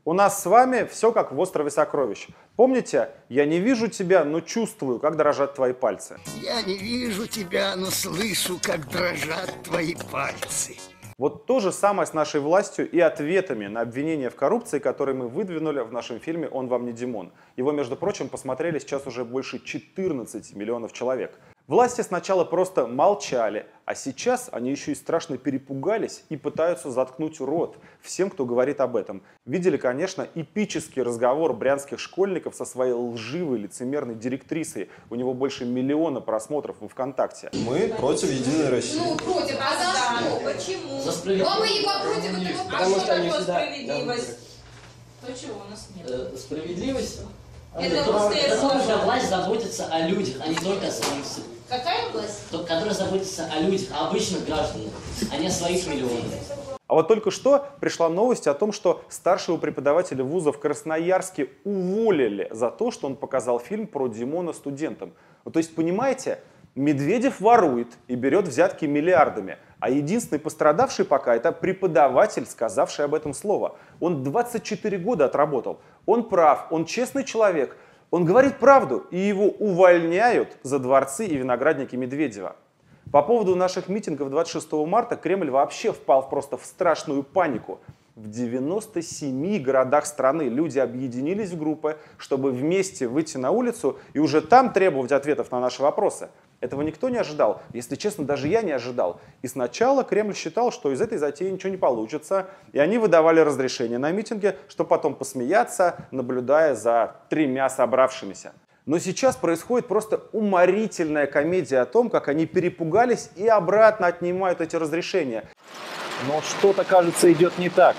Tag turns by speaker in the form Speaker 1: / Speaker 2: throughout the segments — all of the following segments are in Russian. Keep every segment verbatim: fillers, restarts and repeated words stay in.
Speaker 1: У нас с вами все как в «Острове сокровищ». Помните, я не вижу тебя, но чувствую, как дрожат твои пальцы.
Speaker 2: Я не вижу тебя, но слышу, как дрожат твои пальцы.
Speaker 1: Вот то же самое с нашей властью и ответами на обвинения в коррупции, которые мы выдвинули в нашем фильме «Он вам не Димон». Его, между прочим, посмотрели сейчас уже больше четырнадцати миллионов человек. Власти сначала просто молчали, а сейчас они еще и страшно перепугались и пытаются заткнуть рот всем, кто говорит об этом. Видели, конечно, эпический разговор брянских школьников со своей лживой лицемерной директрисой. У него больше миллиона просмотров во ВКонтакте.
Speaker 3: Мы против Единой России.
Speaker 4: Ну, против, а за что? Почему?
Speaker 5: За справедливость.
Speaker 4: Ну, мы не против, это вот
Speaker 5: Потому
Speaker 4: а
Speaker 5: что они
Speaker 4: такое
Speaker 5: всегда-
Speaker 4: справедливость? То, чего у нас нет.
Speaker 5: Э, Справедливость?
Speaker 4: Это
Speaker 5: то-
Speaker 4: русское
Speaker 5: потому
Speaker 4: слово.
Speaker 5: что власть заботится о людях, а не только о своих, с-
Speaker 4: Какая власть?
Speaker 5: то- которая заботится о людях, о обычных гражданах, а не о своих миллионах.
Speaker 1: А вот только что пришла новость о том, что старшего преподавателя вуза в Красноярске уволили за то, что он показал фильм про Димона студентам. Ну, то есть, понимаете, Медведев ворует и берет взятки миллиардами, а единственный пострадавший пока это преподаватель, сказавший об этом слово. Он двадцать четыре года отработал, он прав, он честный человек, он говорит правду, и его увольняют за дворцы и виноградники Медведева. По поводу наших митингов двадцать шестого марта Кремль вообще впал просто в страшную панику. В девяноста семи городах страны люди объединились в группы, чтобы вместе выйти на улицу и уже там требовать ответов на наши вопросы. Этого никто не ожидал. Если честно, даже я не ожидал. И сначала Кремль считал, что из этой затеи ничего не получится. И они выдавали разрешение на митинги, чтобы потом посмеяться, наблюдая за тремя собравшимися. Но сейчас происходит просто уморительная комедия о том, как они перепугались и обратно отнимают эти разрешения.
Speaker 6: Но что-то, кажется, идет не так.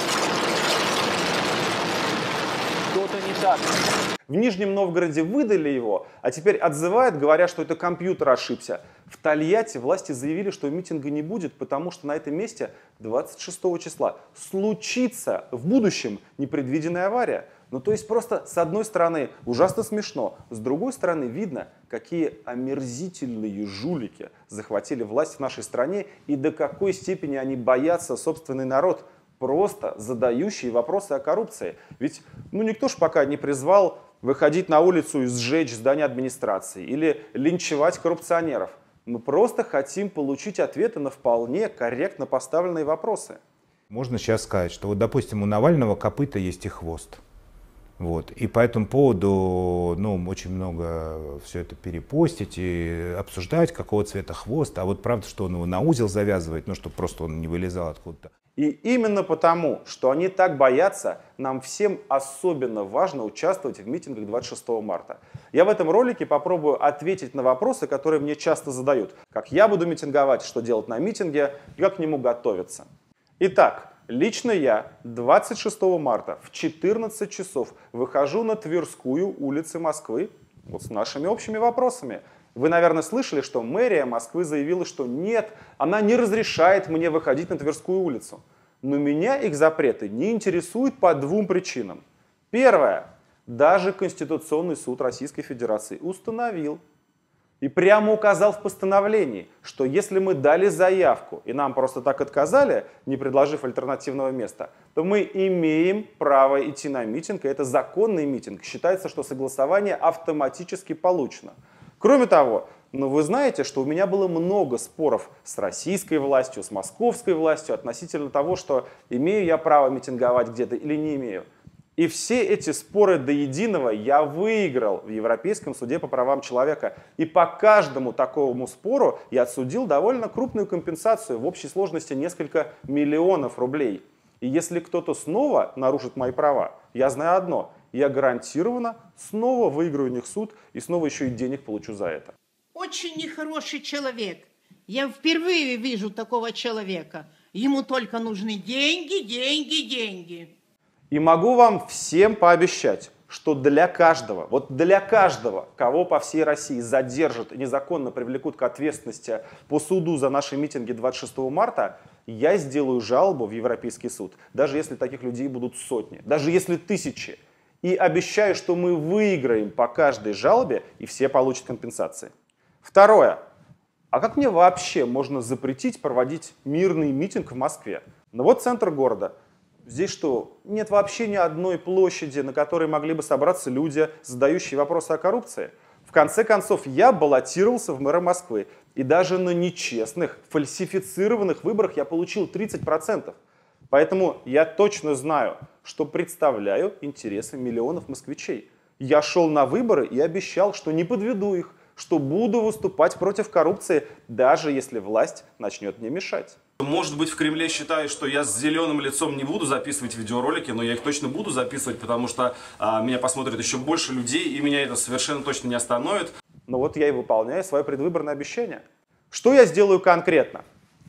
Speaker 6: Что-то не так.
Speaker 1: В Нижнем Новгороде выдали его, а теперь отзывают, говоря, что это компьютер ошибся. В Тольятти власти заявили, что митинга не будет, потому что на этом месте двадцать шестого числа случится в будущем непредвиденная авария. Ну то есть просто с одной стороны ужасно смешно, с другой стороны видно, какие омерзительные жулики захватили власть в нашей стране и до какой степени они боятся собственный народ, просто задающий вопросы о коррупции. Ведь ну никто ж пока не призвал выходить на улицу и сжечь здание администрации или линчевать коррупционеров. Мы просто хотим получить ответы на вполне корректно поставленные вопросы.
Speaker 7: Можно сейчас сказать, что вот, допустим, у Навального копыта есть и хвост. Вот. И по этому поводу ну, очень много все это перепостить и обсуждать, какого цвета хвост. А вот правда, что он его на узел завязывает, ну, чтобы просто он не вылезал откуда-то.
Speaker 1: И именно потому, что они так боятся, нам всем особенно важно участвовать в митингах двадцать шестого марта. Я в этом ролике попробую ответить на вопросы, которые мне часто задают. Как я буду митинговать, что делать на митинге и как к нему готовиться. Итак, лично я двадцать шестого марта в четырнадцать часов выхожу на Тверскую, улицы Москвы, вот с нашими общими вопросами. Вы, наверное, слышали, что мэрия Москвы заявила, что нет, она не разрешает мне выходить на Тверскую улицу. Но меня их запреты не интересуют по двум причинам. Первое. Даже Конституционный суд Российской Федерации установил и прямо указал в постановлении, что если мы дали заявку и нам просто так отказали, не предложив альтернативного места, то мы имеем право идти на митинг, и это законный митинг. Считается, что согласование автоматически получено. Кроме того, ну вы знаете, что у меня было много споров с российской властью, с московской властью относительно того, что имею я право митинговать где-то или не имею. И все эти споры до единого я выиграл в Европейском суде по правам человека. И по каждому такому спору я отсудил довольно крупную компенсацию, в общей сложности несколько миллионов рублей. И если кто-то снова нарушит мои права, я знаю одно. Я гарантированно снова выиграю у них суд и снова еще и денег получу за это.
Speaker 8: Очень нехороший человек. Я впервые вижу такого человека. Ему только нужны деньги, деньги, деньги.
Speaker 1: И могу вам всем пообещать, что для каждого, вот для каждого, кого по всей России задержат и незаконно привлекут к ответственности по суду за наши митинги двадцать шестого марта, я сделаю жалобу в Европейский суд, даже если таких людей будут сотни, даже если тысячи. И обещаю, что мы выиграем по каждой жалобе, и все получат компенсации. Второе. А как мне вообще можно запретить проводить мирный митинг в Москве? Ну вот центр города. Здесь что, нет вообще ни одной площади, на которой могли бы собраться люди, задающие вопросы о коррупции? В конце концов, я баллотировался в мэра Москвы, и даже на нечестных, фальсифицированных выборах я получил тридцать процентов. Поэтому я точно знаю, что представляю интересы миллионов москвичей. Я шел на выборы и обещал, что не подведу их, что буду выступать против коррупции, даже если власть начнет мне мешать.
Speaker 9: Может быть, в Кремле считают, что я с зеленым лицом не буду записывать видеоролики, но я их точно буду записывать, потому что а, меня посмотрит еще больше людей, и меня это совершенно точно не остановит.
Speaker 1: Но вот я и выполняю свое предвыборное обещание. Что я сделаю конкретно?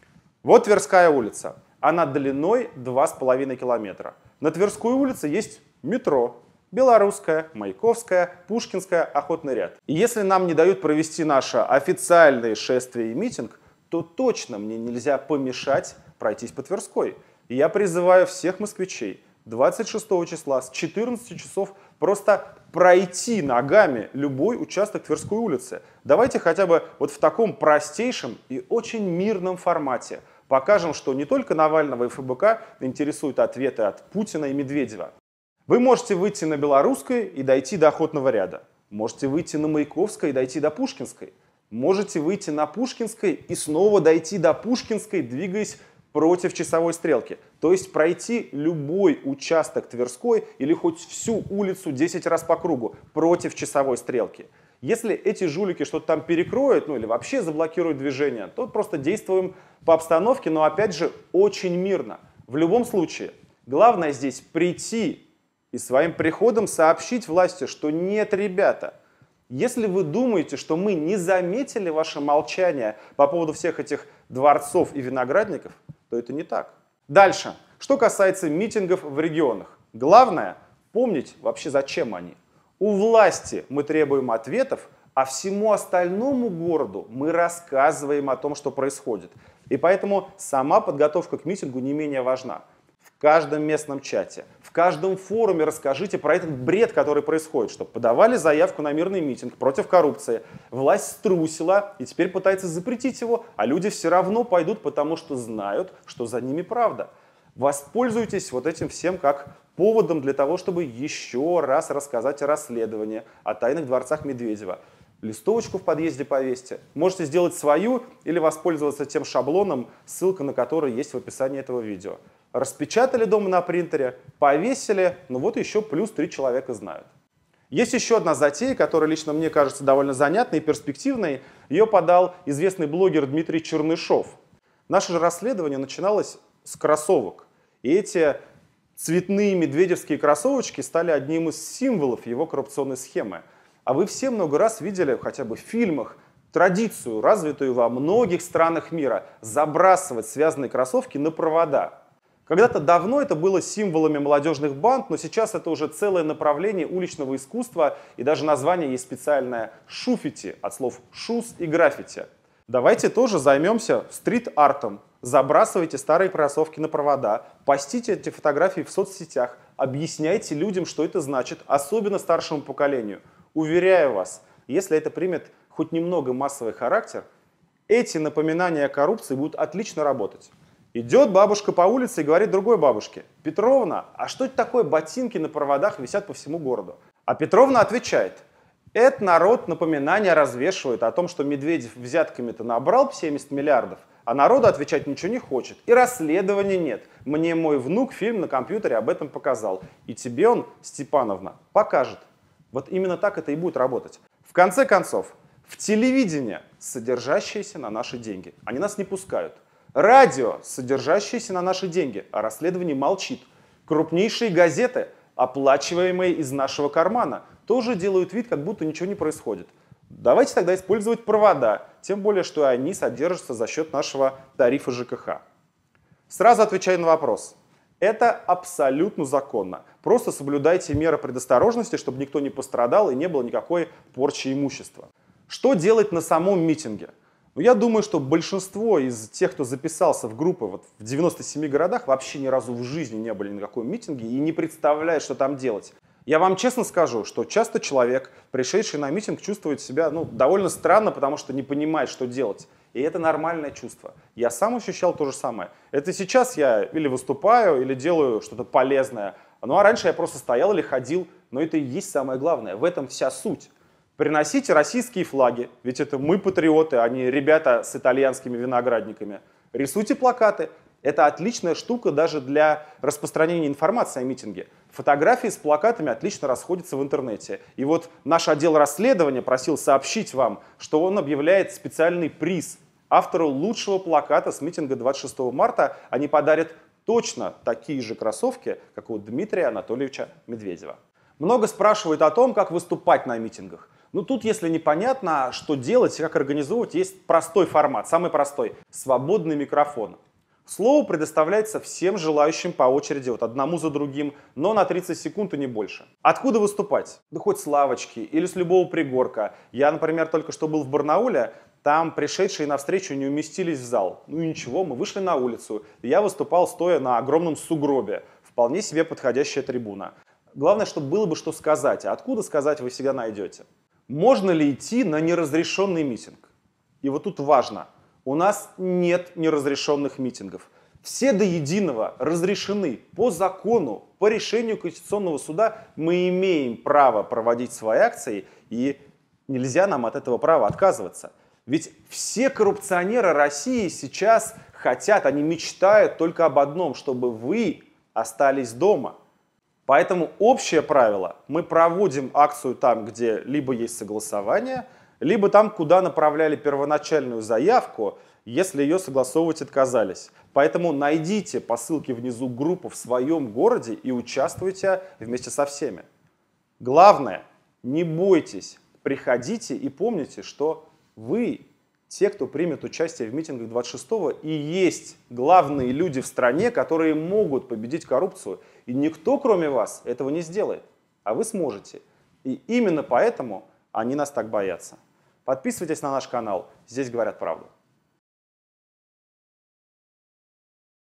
Speaker 1: Вот Тверская улица. Она длиной два с половиной километра. На Тверской улице есть метро. Белорусская, Маяковская, Пушкинская, Охотный ряд. И если нам не дают провести наше официальное шествие и митинг, то точно мне нельзя помешать пройтись по Тверской. И я призываю всех москвичей двадцать шестого числа с четырнадцати часов просто пройти ногами любой участок Тверской улицы. Давайте хотя бы вот в таком простейшем и очень мирном формате покажем, что не только Навального и эф бэ ка интересуют ответы от Путина и Медведева. Вы можете выйти на Белорусской и дойти до Охотного ряда. Можете выйти на Маяковской и дойти до Пушкинской. Можете выйти на Пушкинской и снова дойти до Пушкинской, двигаясь против часовой стрелки. То есть пройти любой участок Тверской или хоть всю улицу десять раз по кругу против часовой стрелки. Если эти жулики что-то там перекроют, ну или вообще заблокируют движение, то просто действуем по обстановке, но опять же очень мирно. В любом случае, главное здесь прийти и своим приходом сообщить власти, что нет, ребята, если вы думаете, что мы не заметили ваше молчание по поводу всех этих дворцов и виноградников, то это не так. Дальше. Что касается митингов в регионах. Главное помнить вообще, зачем они. У власти мы требуем ответов, а всему остальному городу мы рассказываем о том, что происходит. И поэтому сама подготовка к митингу не менее важна. В каждом местном чате, в каждом форуме расскажите про этот бред, который происходит, чтобы подавали заявку на мирный митинг против коррупции. Власть струсила и теперь пытается запретить его, а люди все равно пойдут, потому что знают, что за ними правда. Воспользуйтесь вот этим всем как поводом для того, чтобы еще раз рассказать о расследовании, о тайных дворцах Медведева. Листовочку в подъезде повесьте. Можете сделать свою или воспользоваться тем шаблоном, ссылка на который есть в описании этого видео. Распечатали дома на принтере, повесили, ну вот еще плюс три человека знают. Есть еще одна затея, которая лично мне кажется довольно занятной и перспективной. Ее подал известный блогер Дмитрий Чернышов. Наше же расследование начиналось с кроссовок. И эти цветные медведевские кроссовочки стали одним из символов его коррупционной схемы. А вы все много раз видели, хотя бы в фильмах, традицию, развитую во многих странах мира, забрасывать связанные кроссовки на провода. Когда-то давно это было символами молодежных банд, но сейчас это уже целое направление уличного искусства, и даже название есть специальное шуфити, от слов шуз и граффити. Давайте тоже займемся стрит-артом. Забрасывайте старые кроссовки на провода, постите эти фотографии в соцсетях, объясняйте людям, что это значит, особенно старшему поколению. Уверяю вас, если это примет хоть немного массовый характер, эти напоминания о коррупции будут отлично работать. Идет бабушка по улице и говорит другой бабушке: «Петровна, а что это такое ботинки на проводах висят по всему городу?» А Петровна отвечает: «Это народ напоминания развешивает о том, что Медведев взятками-то набрал семьдесят миллиардов, а народу отвечать ничего не хочет. И расследования нет. Мне мой внук фильм на компьютере об этом показал. И тебе он, Степановна, покажет». Вот именно так это и будет работать. В конце концов, в телевидение, содержащееся на наши деньги. Они нас не пускают. Радио, содержащееся на наши деньги, а расследование молчит. Крупнейшие газеты, оплачиваемые из нашего кармана, тоже делают вид, как будто ничего не происходит. Давайте тогда использовать провода, тем более, что они содержатся за счет нашего тарифа жэ ка ха. Сразу отвечаю на вопрос. Это абсолютно законно. Просто соблюдайте меры предосторожности, чтобы никто не пострадал и не было никакой порчи имущества. Что делать на самом митинге? Ну, я думаю, что большинство из тех, кто записался в группы вот в девяноста семи городах, вообще ни разу в жизни не были ни на каком митинге и не представляют, что там делать. Я вам честно скажу, что часто человек, пришедший на митинг, чувствует себя ну, довольно странно, потому что не понимает, что делать. И это нормальное чувство. Я сам ощущал то же самое. Это сейчас я или выступаю, или делаю что-то полезное. Ну а раньше я просто стоял или ходил. Но это и есть самое главное. В этом вся суть. Приносите российские флаги, ведь это мы патриоты, а не ребята с итальянскими виноградниками. Рисуйте плакаты. Это отличная штука даже для распространения информации о митинге. Фотографии с плакатами отлично расходятся в интернете. И вот наш отдел расследования просил сообщить вам, что он объявляет специальный приз автору лучшего плаката с митинга двадцать шестого марта. Они подарят точно такие же кроссовки, как у Дмитрия Анатольевича Медведева. Много спрашивают о том, как выступать на митингах. Ну тут, если непонятно, что делать и как организовывать, есть простой формат, самый простой – свободный микрофон. Слово предоставляется всем желающим по очереди, вот одному за другим, но на тридцать секунд и не больше. Откуда выступать? Да хоть с лавочки или с любого пригорка. Я, например, только что был в Барнауле, там пришедшие навстречу не уместились в зал. Ну и ничего, мы вышли на улицу. Я выступал стоя на огромном сугробе. Вполне себе подходящая трибуна. Главное, чтобы было бы что сказать. А откуда сказать, вы всегда найдете. Можно ли идти на неразрешенный митинг? И вот тут важно. У нас нет неразрешенных митингов. Все до единого разрешены по закону, по решению Конституционного суда. Мы имеем право проводить свои акции, и нельзя нам от этого права отказываться. Ведь все коррупционеры России сейчас хотят, они мечтают только об одном, чтобы вы остались дома. Поэтому общее правило, мы проводим акцию там, где либо есть согласование, либо там, куда направляли первоначальную заявку, если ее согласовывать отказались. Поэтому найдите по ссылке внизу группу в своем городе и участвуйте вместе со всеми. Главное, не бойтесь, приходите и помните, что вы, те, кто примет участие в митингах двадцать шестого, и есть главные люди в стране, которые могут победить коррупцию. И никто, кроме вас, этого не сделает. А вы сможете. И именно поэтому они нас так боятся. Подписывайтесь на наш канал. Здесь говорят правду.